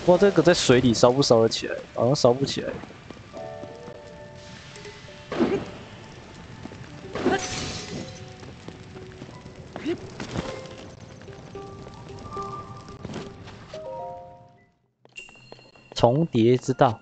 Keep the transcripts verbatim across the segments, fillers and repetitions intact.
哇，这个在水里烧不烧得起来？好像烧不起来。重叠之道。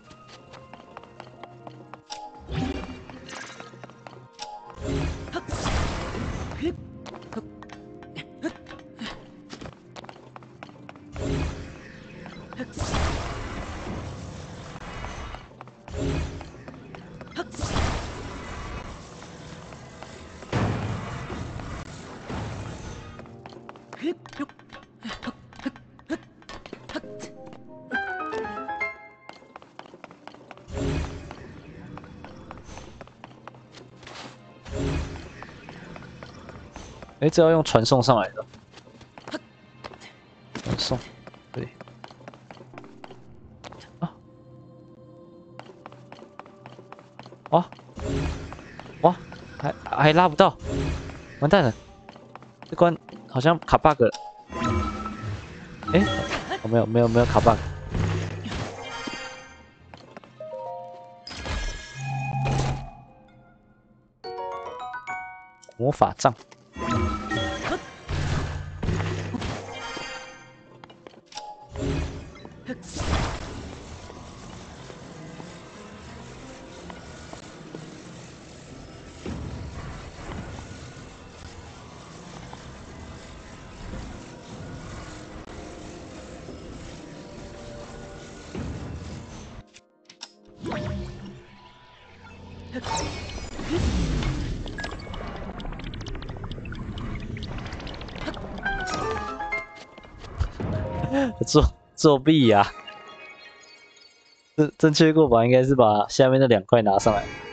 哎，这要用传送上来的。传送，对。啊！哇！哇！还还拉不到，完蛋了！这关好像卡 bug 了。哎，哦，没有没有没有卡 bug。魔法杖。作作弊呀、啊！正正确过法应该是把下面那两块拿上来。